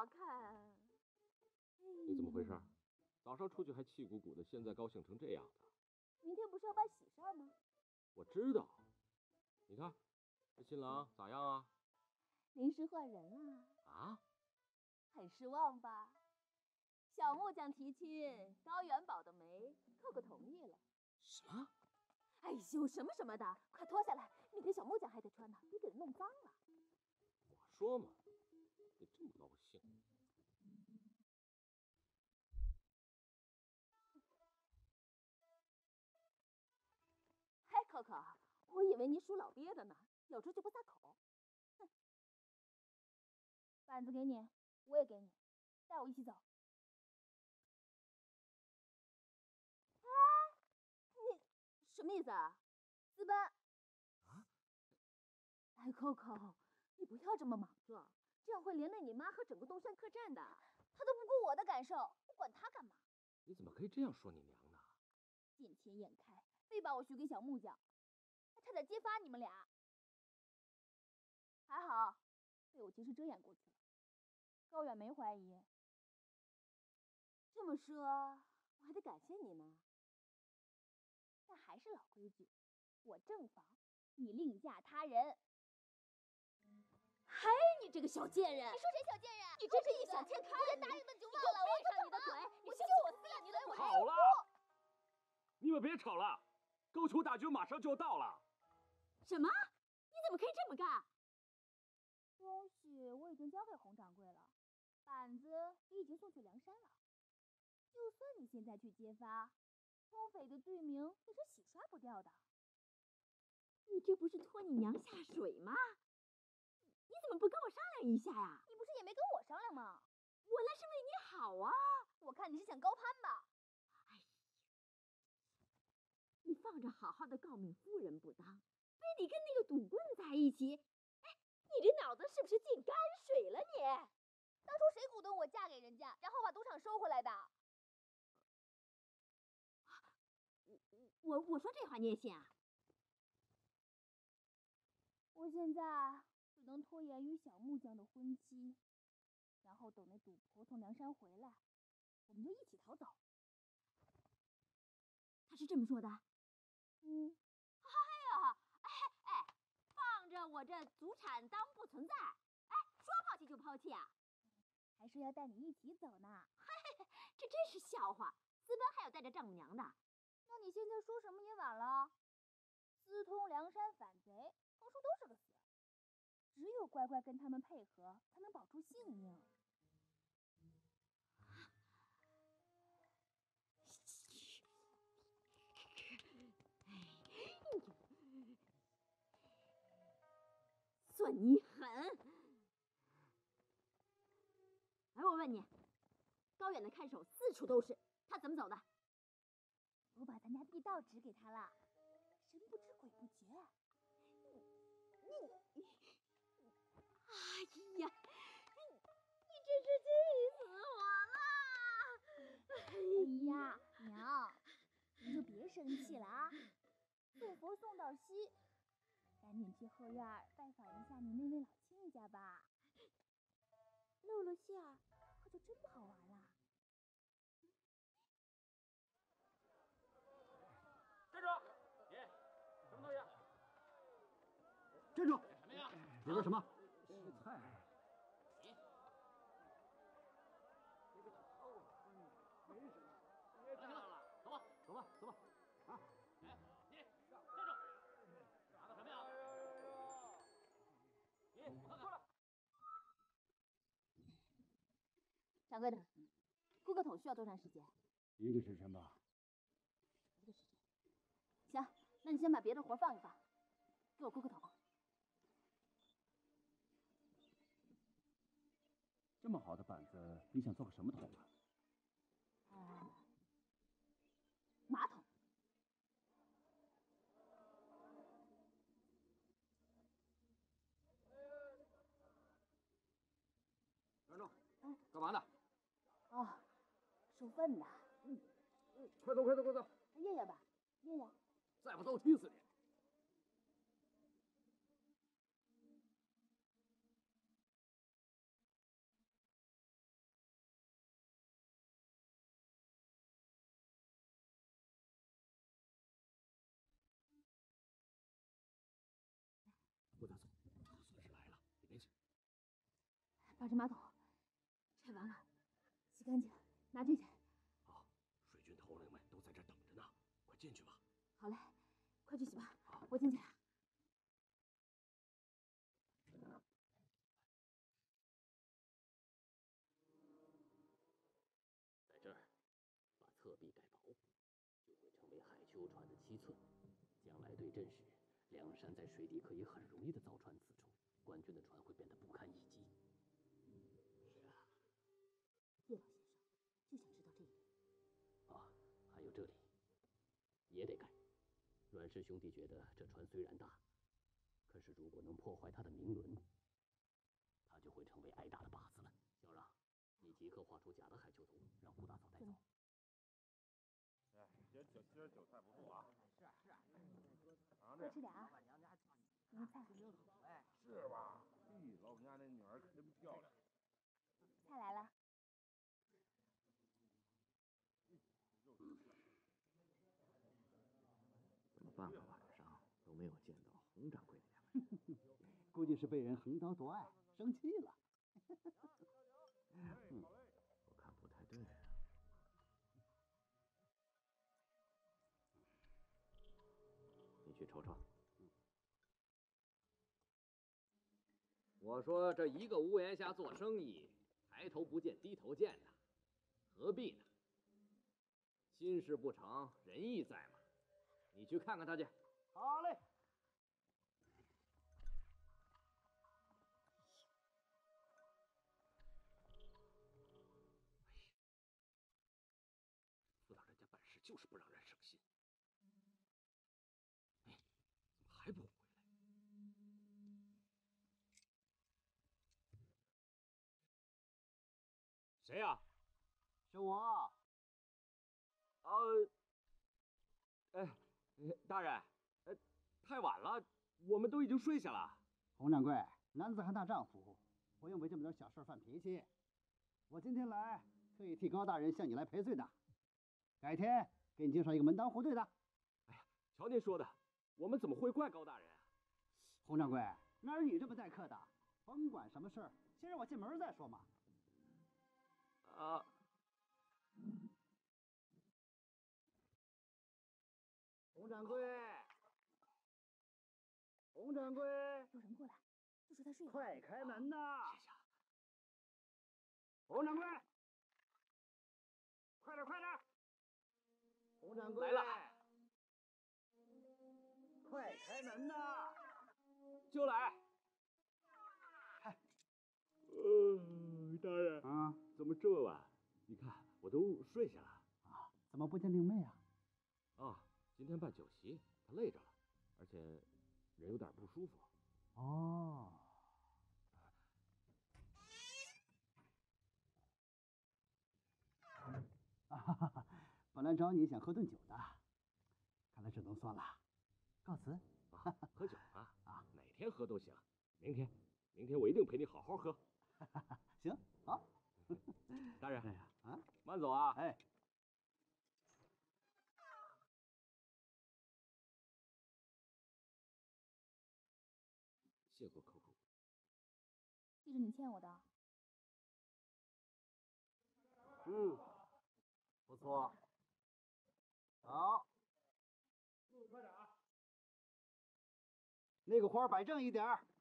好看。 你怎么回事？早上出去还气鼓鼓的，现在高兴成这样的？ 明天不是要办喜事吗？ 我知道。你看，这新郎咋样啊？ 临时换人了。 啊？ 很失望吧？小木匠提亲，高元宝的媒，扣扣同意了。 什么？ 哎呦，什么什么的，快脱下来，明天小木匠还得穿呢，别给人弄脏了。 我说嘛，你这么高兴。 嘿，可可，我以为你属老鳖的呢，有这就不撒口。哼，板子给你，我也给你，带我一起走。哎，你什么意思啊？私奔？ 啊？ 哎，可可，你不要这么莽撞，这样会连累你妈和整个东山客栈的。她都不顾我的感受，我管她干嘛？ 你怎么可以这样说你娘呢？ 见钱眼开，非把我许给小木匠，还差点揭发你们俩。还好，被我及时遮掩过去了。高远没怀疑。这么说，我还得感谢你呢。但还是老规矩，我正房，你另嫁他人。嘿，你这个小贱人！ 你说谁小贱人？ 你真是异想天开呀！ 答应的你就忘了，我闭上你的嘴！ 我就我撕了你的腿！ 好了，你们别吵了，高俅大军马上就要到了。 什么？你怎么可以这么干？东西我已经交给洪掌柜了，板子也已经送去梁山了。就算你现在去揭发，通匪的罪名也是洗刷不掉的。你这不是拖你娘下水吗？你怎么不跟我商量一下呀？你不是也没跟我商量吗？我那是为你好啊！我看你是想高攀吧？哎呀，你放着好好的诰命夫人不当，非得跟那个赌棍在一起。哎，你这脑子是不是进泔水了你？当初谁鼓动我嫁给人家，然后把赌场收回来的？我说这话你也信啊？我现在只能拖延与小木匠的婚期，然后等那赌婆从梁山回来，我们就一起逃走。他是这么说的。哎呀，放着我这祖产当不存在，说抛弃就抛弃啊？还说要带你一起走呢。嘿，这真是笑话！私奔还有带着丈母娘的。那你现在说什么也晚了。私通梁山反贼，横竖都是个死。只有乖乖跟他们配合，才能保住性命。算你狠！哎，我问你，高远的看守四处都是，他怎么走的？我把咱家地道指给他了，神不知鬼不觉。哎呀，你真是气死我了！哎呀，娘，你就别生气了啊！送佛送到西，赶紧去后院拜访一下你那位老亲家吧。露了馅儿，可就真不好玩了。 站住！你什么东西？ 站住！ 什么呀？ 里边什么？菜。 别站了，走吧， 走吧，走吧。啊！ 哎，你站住！打的什么呀？你我看看。 掌柜的，顾客桶需要多长时间 1个时辰吧。 ？1个时辰。行，那你先把别的活放一放，给我顾客桶。 这么好的板子，你想做个什么桶啊？ 马桶。 站住！干嘛呢？ 哦，收粪的。 快走，快走，快走！ 验验吧，验验。 再不走，我踢死你！ 倒着马桶，拆完了，洗干净，拿进去。 好，水军头领们都在这等着呢，快进去吧。 好嘞，快去洗吧，我进去了。 在这儿，把侧壁改薄，就会成为海丘船的7寸。将来对阵时，梁山在水底可以很容易的凿穿此处，官军的船会变得不堪一击。是啊， 叶老先生就想知道这一点。 啊，还有这里，也得盖。阮氏兄弟觉得这船虽然大，可是如果能破坏它的明轮，它就会成为挨打的靶子了。小让，你即刻画出假的海丘图，让顾大嫂带走。 哎，今儿韭菜不错啊。是啊。 多吃点啊，您菜。 是吧？嘿，老板家那女儿可真漂亮。 菜来了。 怎么半个晚上都没有见到洪掌柜的样子？ 估计是被人横刀夺爱，生气了。 我看不太对啊。你去瞅瞅。 我说这一个屋檐下做生意，抬头不见低头见的，何必呢？心事不成，仁义在嘛。你去看看他去。 好嘞。 副大人家办事就是不让人省心。哎，怎么还不回来？谁呀？ 是我。 大人，太晚了，我们都已经睡下了。 洪掌柜，男子汉大丈夫，不用为这么点小事犯脾气。我今天来特意替高大人向你来赔罪的，改天给你介绍一个门当户对的。 哎呀，瞧您说的，我们怎么会怪高大人啊？ 洪掌柜，哪有你这么待客的？甭管什么事儿，先让我进门再说嘛。洪掌柜，洪掌柜， 有人过来，就说他睡了。 快开门呐！洪掌柜，快点，快点！洪掌柜来了， 快开门呐！ 就来。大人啊， 怎么这么晚？你看我都睡下了。 啊，怎么不见令妹啊？ 啊，今天办酒席，他累着了，而且人有点不舒服。 哦。啊，本来找你想喝顿酒的，看来只能算了，告辞。 啊，喝酒啊？啊，哪天喝都行。明天我一定陪你好好喝。 行，好。 大人， 哎呀，啊， 慢走啊。 哎。 谢过扣扣。 记着你欠我的。 嗯，不错。好，快点啊！那个花摆正一点儿。